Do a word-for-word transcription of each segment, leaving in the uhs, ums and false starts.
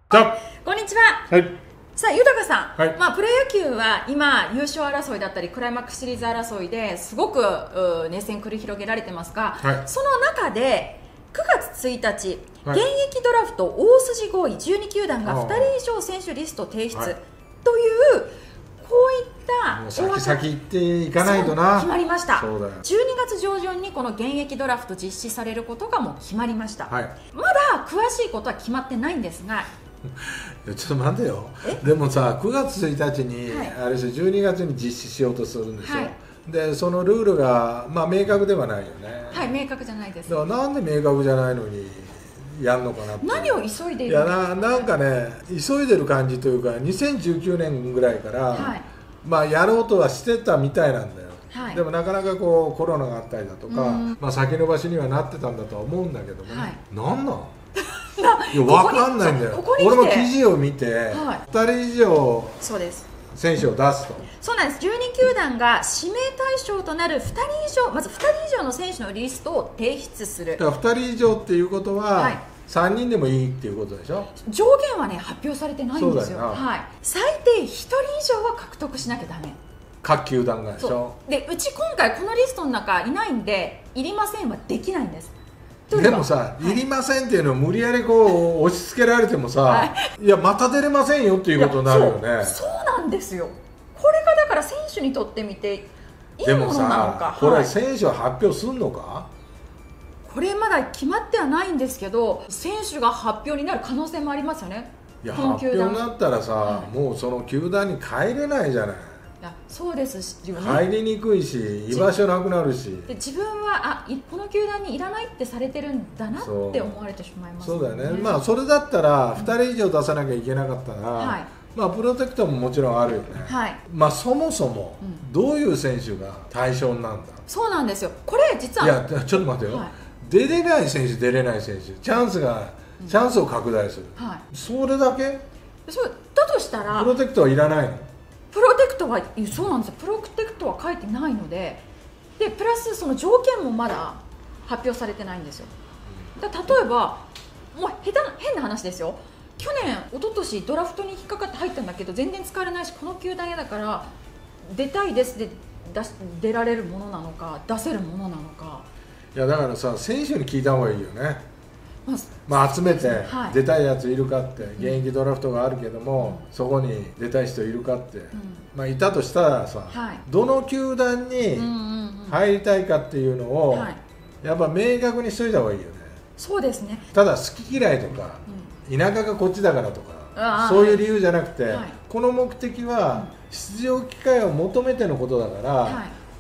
じゃこんにちは。 はい。 さあ、豊さん、 はい、 まあ、プロ野球は今、優勝争いだったりクライマックスシリーズ争いですごく熱戦繰り広げられてますが、 はい、 その中でくがつついたち、 はい、 現役ドラフト大筋合意じゅうにきゅうだんがふたり以上選手リスト提出、はい、というこういったもう先先行っていかないとな。 決まりました。 そうだよ。 じゅうにがつ上旬にこの現役ドラフト実施されることがもう決まりました、 はい、 まだ詳しいことは決まってないんですが、 ちょっと待てよ。でもさ、くがつついたちに、はい、あれですよ、じゅうにがつに実施しようとするんですよ、はい、でそのルールが、まあ、明確ではないよね。 はい、明確じゃないです。 だからなんで明確じゃないのにやるのかなって。 何を急いでいるいやな、なんかね、急いでる感じというか、にせんじゅうきゅうねんぐらいから、はい、まあ、やろうとはしてたみたいなんだよ、はい、でもなかなかこうコロナがあったりだとか、まあ、先延ばしにはなってたんだとは思うんだけどもね、はい、なんなんいや、分かんないんだよ。俺も記事を見て、はい、ふたり以上選手を出すと。 そうなんです。じゅうにきゅうだんが指名対象となるふたり以上、まずふたり以上の選手のリストを提出する。 だからふたり以上っていうことは、はい、さんにんでもいいっていうことでしょ。 上限はね、発表されてないんですよ。はい、最低ひとり以上は獲得しなきゃダメ。 各球団がでしょ。 で、うち今回このリストの中いないんで、いりませんはできないんです。 でもさ、はい、いりませんっていうのを無理やりこう押し付けられてもさ、はい、いやまた出れませんよっていうことになるよね。 そう、そうなんですよ。これがだから選手にとってみていいものなのか。 これ選手は発表するのか。 これまだ決まってはないんですけど、選手が発表になる可能性もありますよね。 いや、発表になったらさ、はい、もうその球団に帰れないじゃない。 いや、そうですよね。 入りにくいし、居場所なくなるし、 で自分はあこの球団にいらないってされてるんだなって思われてしまいますよね。 そうだよね。まあそれだったらふたり以上出さなきゃいけなかったら、はい、まあプロテクトももちろんあるよね、はい、まあそもそもどういう選手が対象なんだ、うん、 そうなんですよ。これ実はいやちょっと待ってよ、はい、出れない選手出れない選手、チャンスが、うん、チャンスを拡大する、はい、それだけ。 そうだとしたらプロテクトはいらないの。 プロテクトはそうなんですよ。プロテクトは書いてないので、でプラスその条件もまだ発表されてないんですよ。だ例えばもう下手な変な話ですよ。去年一昨年ドラフトに引っかかって入ったんだけど全然使われないし、この球団嫌だから出たいですで出し出られるものなのか出せるものなのか。 いやだからさ、選手に聞いた方がいいよね。まあ集めて出たいやついるかって、はい、現役ドラフトがあるけども、うん、そこに出たい人いるかって、うん、まあいたとしたらさ、はい、どの球団に入りたいかっていうのを、はい、やっぱ明確にしといた方がいいよね。 そうですね。 ただ好き嫌いとか、うん、田舎がこっちだからとかそういう理由じゃなくて、はい、この目的は出場機会を求めてのことだから、はい、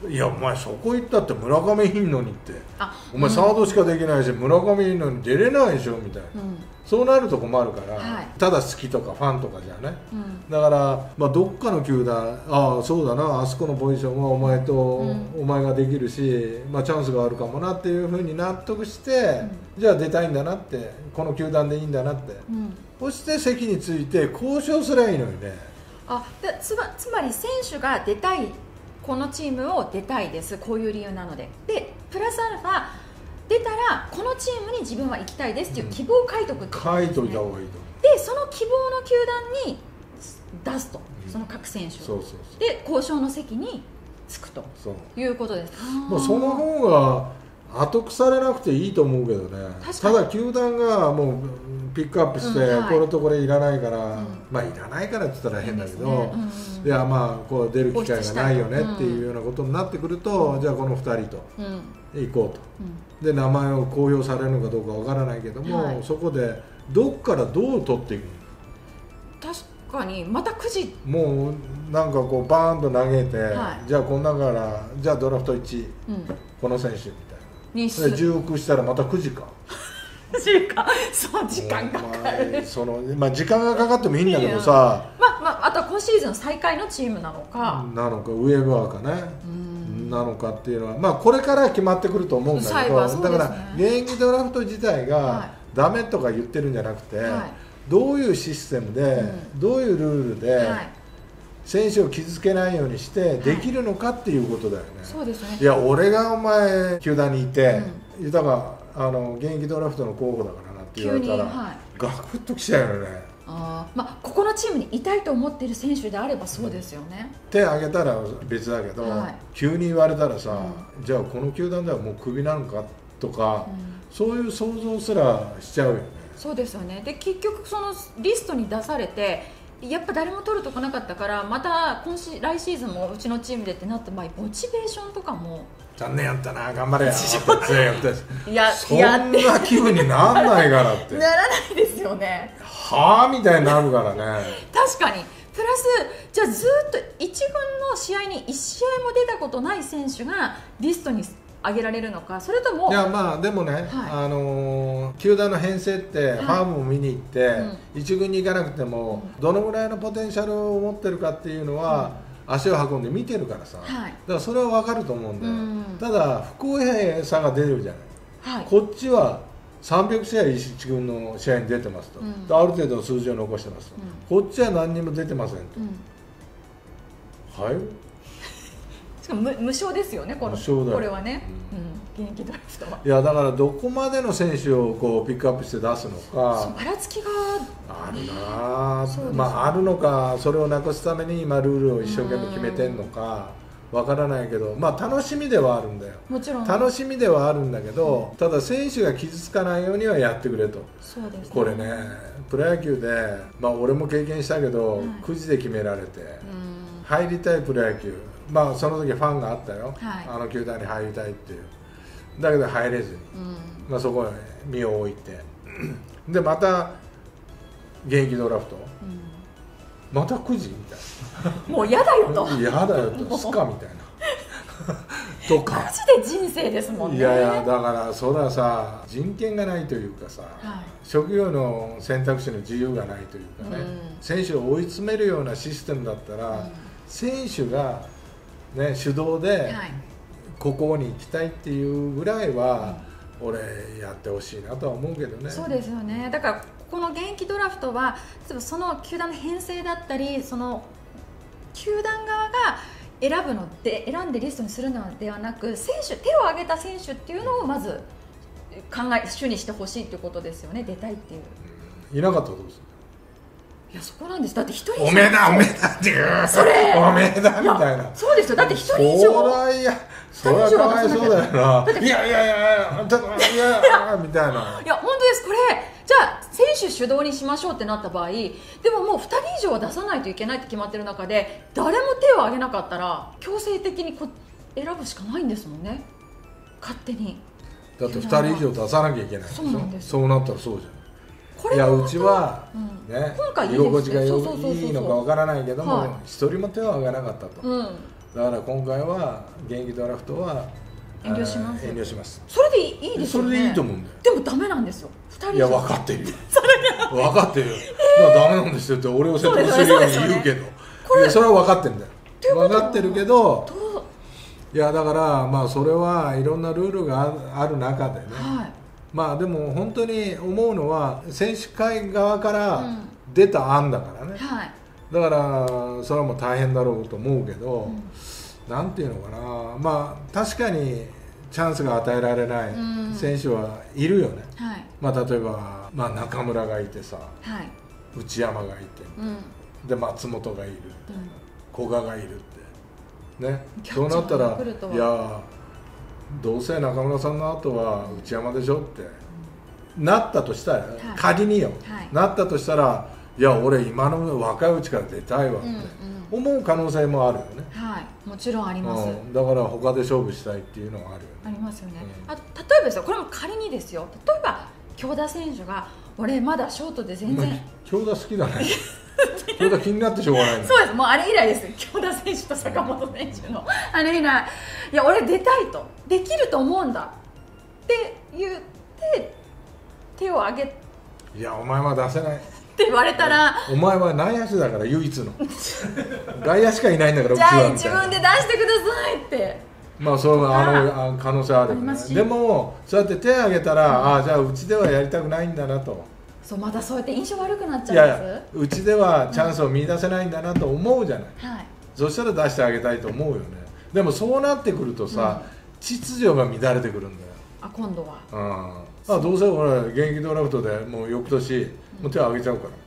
いやお前そこ行ったって村上いんのにって、お前サードしかできないし、うん、村上いんのに出れないでしょみたいな、うん、そうなると困るから、はい、ただ好きとかファンとかじゃね、うん、だから、まあ、どっかの球団、ああそうだな、あそこのポジションはお前と、うん、お前ができるし、まあ、チャンスがあるかもなっていうふうに納得して、うん、じゃあ出たいんだなって、この球団でいいんだなって、うん、そして席について交渉すればいいのにね。 あで つ, まつまり選手が出たい、このチームを出たいです、こういう理由なので、でプラスアルファ出たらこのチームに自分は行きたいですっていう希望を書いておくってことですね。 書いといた方がいいと。 でその希望の球団に出すと、その各選手を、そうそうそう、で交渉の席に着くということです。 もうその方が後腐れなくていいと思うけどね。ただ球団がもうピックアップして、うんはい、これとこれいらないから、うん、まあいらないからって言ったら変だけど、いい、ねうん、いやまあこう出る機会がないよねっていうようなことになってくると、うん、じゃあこのふたりと行こうと、うん、で名前を公表されるのかどうかわからないけども、はい、そこでどっからどう取っていくの。 確かにまたくじもうなんかこうバーンと投げて、はい、じゃあこの中からじゃあドラフトいち、うん、この選手みたいなにじゅうおくしたらまたくじか時間そう時間かかる。 その、まあ、時間がかかってもいいんだけどさ、 まあまあ、あとは今シーズン最下位のチームなのかなのかウェーバーかねなのかっていうのは、まあ、これから決まってくると思うんだけど、ね、だから現役ドラフト自体がダメとか言ってるんじゃなくて、はい、どういうシステムで、うん、どういうルールで、はい、選手を傷つけないようにしてできるのかっていうことだよね。 そうですね。 いや俺がお前球団にいて、うん、豊かあの現役ドラフトの候補だからなって言われたら、はい、ガクッときちゃうよね。 あ、まあ、ここのチームにいたいと思っている選手であればそうですよね。 手を挙げたら別だけど、はい、急に言われたらさ、うん、じゃあこの球団ではもうクビなのかとか、うん、そういう想像すらしちゃうよね。 そうですよね。で結局そのリストに出されてやっぱ誰も取るとこなかったから、また今シ来シーズンもうちのチームでってなった場合、モチベーションとかも残念やったな、頑張れやいやそんな気分にならないからってならないですよね。 はあみたいになるからね。 確かに。プラスじゃあずっと一軍の試合にいち試合も出たことない選手がリストに挙げられるのか、それとも。 いやまあでもね、はい、あのー、球団の編成ってファームを見に行って、はい、うん、一軍に行かなくても、うん、どのぐらいのポテンシャルを持ってるかっていうのは、うん、足を運んで見てるからさ、はい、だからそれは分かると思うんだよ、うん、ただ不公平さが出るじゃない、はい、こっちはさんびゃく試合一軍の試合に出てますと、うん、ある程度の数字を残してますと、うん、こっちは何にも出てませんと、うん、はいしかも 無, 無償ですよね、このこれはね、うんうん、現役ドラフトは。 いやだからどこまでの選手をこうピックアップして出すのか、 ばらつきがあるな、ね、まああるのか、それをなくすために今ルールを一生懸命決めてんのかわからないけど、まあ楽しみではあるんだよ。 もちろん楽しみではあるんだけど、うん、ただ選手が傷つかないようにはやってくれと。 そうですね、 これね、プロ野球で、まあ俺も経験したけど、はい、くじで決められて、うん、入りたいプロ野球、まあその時ファンがあったよ、はい、あの球団に入りたいっていう、だけど入れずに、うん、まあそこへ身を置いてでまた現役ドラフト、うん、またくじみたいなもう嫌だよと嫌だよとスカみたいなとかマジで人生ですもんね。 いやいやだからそれはさ、人権がないというかさ、はい、職業の選択肢の自由がないというかね、うん、選手を追い詰めるようなシステムだったら、うん、選手がね、主導でここに行きたいっていうぐらいは俺やってほしいなとは思うけどね。 そうですよね。だからここの現役ドラフトはその球団の編成だったり、その球団側が選ぶので選んでリストにするのではなく、選手手を挙げた選手っていうのをまず考え主にしてほしいっていうことですよね。出たいっていう、 うん、いなかったらどうする？ いやそこなんです。だって一人以上おめえだおめえだっていうそれおめえだみたいな。 そうですよ。だって一人以上そらいやそれはかわいそうだよな。いやいやいやちょっといやいやみたいな。 いや本当です。これじゃあ選手主導にしましょうってなった場合、でももうふたり以上は出さないといけないって決まってる中で、誰も手を挙げなかったら強制的にこ選ぶしかないんですもんね、勝手に。 だってふたり以上出さなきゃいけない。 そうなんです。 そうなったらそうじゃん。いやうちは、うん、ね、今回いい居心地がいいのかわからないけども、一人も手を挙げなかったと、うん、だから今回は現役ドラフトは遠慮します。 遠慮します。 それでいいですよね。 それでいいと思うんだよ。 でもダメなんですよ。ふたり以上。 いや分かってるよ分かってるよ、えー、ダメなんですよって俺を説得するように言うけど、これそれは分かってるんだよ。分かってるけど、いやだからまあそれはいろんなルールがある中でね、はい、まあでも本当に思うのは選手会側から出た案だからね、うん、はい、だからそれはもう大変だろうと思うけど、うん、なんていうのかな、まあ確かにチャンスが与えられない選手はいるよね、うん、はい、まあ例えば、まあ、中村がいてさ、はい、内山がいて、うん、で松本がいる、うん、古賀がいるってね、そうなったらいやどうせ中村さんの後は内山でしょって、うん、なったとしたら、はい、仮によ、はい、なったとしたらいや俺今の若いうちから出たいわって、うんうん、思う可能性もあるよね。 はい、もちろんあります、うん、 だから他で勝負したいっていうのはあるよね。 ありますよね、うん、あ例えばですよ、これも仮にですよ、例えば京田選手が俺まだショートで全然京田好きだね京田気になってしょうがないんだ。 そうです、もうあれ以来です、京田選手と坂本選手のあれ以来、いや俺出たいと、できると思うんだって言って手を挙げ、 いやお前は出せないって言われたら、 お前は内野手だから唯一の外野しかいないんだから、 じゃあ自分で出してくださいって、 まあそうあの可能性あるよね。でもそうやって手を挙げたら、うん、ああじゃあうちではやりたくないんだなと、 そうまたそうやって印象悪くなっちゃうんです。いやうちではチャンスを見出せないんだなと思うじゃない、うん、はい、そしたら出してあげたいと思うよね。でもそうなってくるとさ、うん、秩序が乱れてくるんだよ。あ今度は、 うん、あどうせ俺現役ドラフトでもう翌年もう手を挙げちゃうから、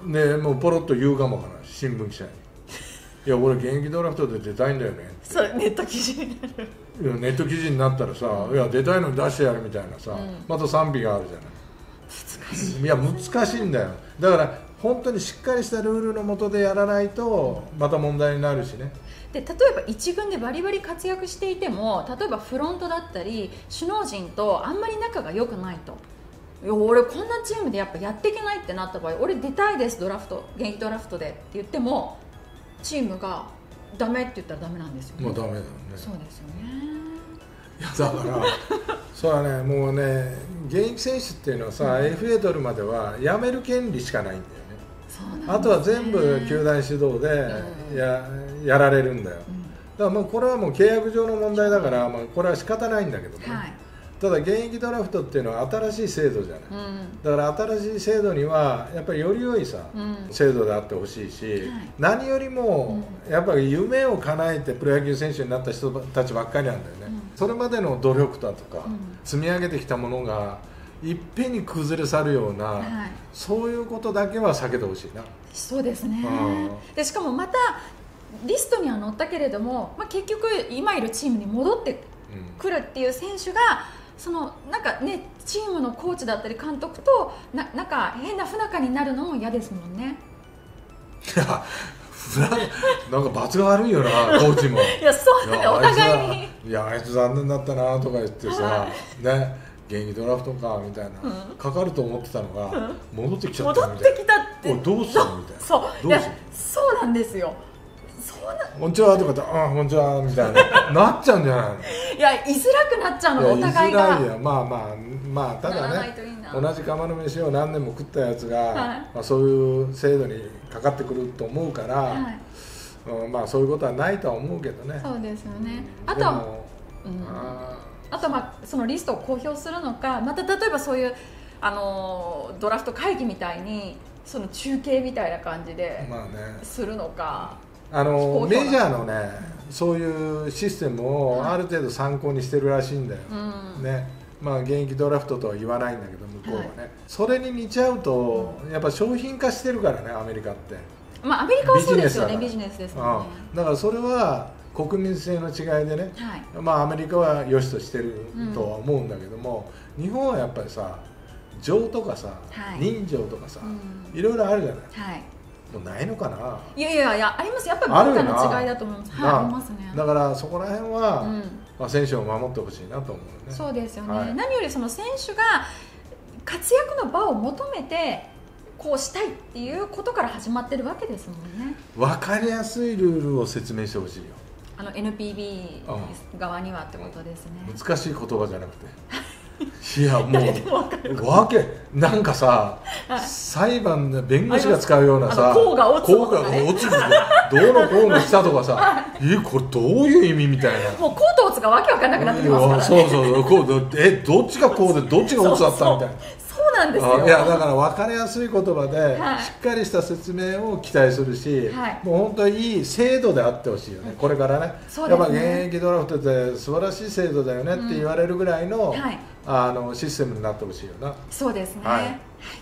ね、もうポロッと言うかもわからない、新聞記者にいや俺現役ドラフトで出たいんだよねって。 それネット記事になる。 いやネット記事になったらさ、いや出たいのに出してやるみたいなさ、うん、また賛否があるじゃない。難しい。いや難しいんだよ。だから本当にしっかりしたルールの下でやらないとまた問題になるしね。 で例えば一軍でバリバリ活躍していても、例えばフロントだったり首脳陣とあんまり仲が良くないと、いや俺こんなチームでやっぱやっていけないってなった場合、俺出たいですドラフト現役ドラフトでって言ってもチームがダメって言ったらダメなんですよね。 もうダメだよね。 そうですよね。 いやだからそうはね、もうね現役選手っていうのはさ、うん、エフエー 取るまでは辞める権利しかないんだよね。そうなんですね。あとは全部球団指導でや、うん、やられるんだよ、うん、だからもうこれはもう契約上の問題だから、まあ、これは仕方ないんだけどね、はい、ただ現役ドラフトっていうのは新しい制度じゃない、うん、だから新しい制度にはやっぱりより良いさ、うん、制度であってほしいし、はい、何よりもやっぱり夢を叶えてプロ野球選手になった人たちばっかりなんだよね、うん、それまでの努力だとか、うん、積み上げてきたものがいっぺんに崩れ去るような、はい、そういうことだけは避けてほしいな。 そうですね、うん、でしかもまたリストには載ったけれども、まあ、結局今いるチームに戻ってくるっていう選手が、そのなんかね、チームのコーチだったり監督とななんか変な不仲になるのも嫌ですもんね。 いやなんか罰が悪いよなコーチも。 いやそうなんだ、お互いにいやあいつ残念だったなとか言ってさ、はい、ね現役ドラフトかみたいな、うん、かかると思ってたのが、うん、戻ってきちゃったみたいな。戻ってきたってどうするみたいな。 そういやそうなんですよ。そうなこんにちはとかってあこんにちはみたいななっちゃうんじゃないの。 いや居づらくなっちゃうの、お互いが。 居づらいよ。まあまあまあただね、同じ釜の飯を何年も食ったやつが、はい、まあ、そういう制度にかかってくると思うから、はい、うん、まあそういうことはないとは思うけどね。 そうですよね。あとは、うん、ああとは、まあ、そのリストを公表するのか、また例えばそういうあのドラフト会議みたいにその中継みたいな感じでするのか、 まあね、あのメジャーのねそういうシステムをある程度参考にしてるらしいんだよ、うん、ね、まあ、現役ドラフトとは言わないんだけど向こうはね、はい、それに似ちゃうとやっぱ商品化してるからねアメリカって、 まあ、アメリカはそうですよね、ビジネスですもんね、 うん、だからそれは国民性の違いでね、はい、まあアメリカは良しとしてるとは思うんだけども、うん、日本はやっぱりさ情とかさ、はい、人情とかさ、うん、いろいろあるじゃない、はい、もうないのかな。 いやいやいやあります。やっぱり文化の違いだと思います。はい、ありますね。 だからそこら辺は、うん、まあ、選手を守ってほしいなと思うね。 そうですよね、はい、何よりその選手が活躍の場を求めてこうしたいっていうことから始まってるわけですもんね。 分かりやすいルールを説明してほしいよ。 あの エヌピービー 側にはってことですね。 難しい言葉じゃなくていやもうわけなんかさ、はい、裁判で弁護士が使うようなさ甲が落つとか、 ね、どの甲の下とかさ、はい、えこれどういう意味みたいな、 もう甲と落つがわけわかんなくなってきますからね。 そうそうこうえどっちが甲でどっちが落つだったみたいな。 そうなんですよ。 いやだから分かりやすい言葉で、はい、しっかりした説明を期待するし、はい、もう本当にいい制度であってほしいよね、これからね。そうですね、やっぱ現役ドラフトって素晴らしい制度だよねって言われるぐらいの、うん、はい、あのシステムになってほしいよな。 そうですね、はい。